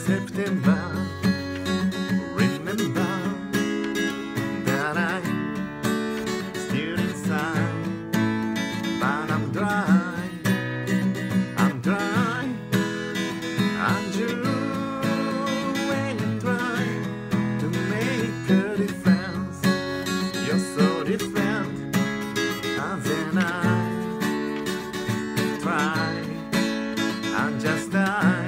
September. Remember that I'm still inside, but I'm dry. I'm dry. And you, when you try to make a difference, you're so different. And then I try and just die.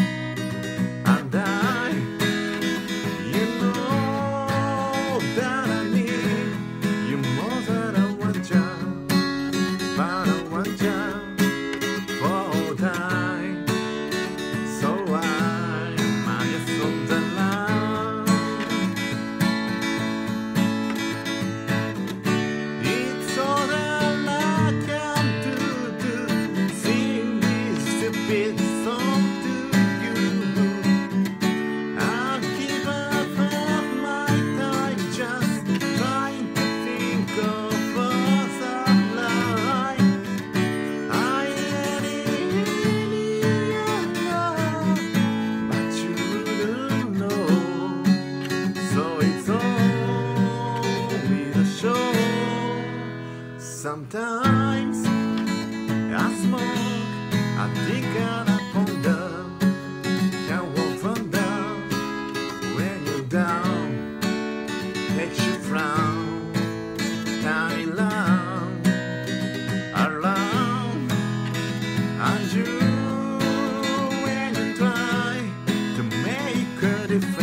Sometimes I smoke, I think and I ponder. Can't walk from down when you're down. Makes you frown, tiny long, around. And you, when you try to make a difference,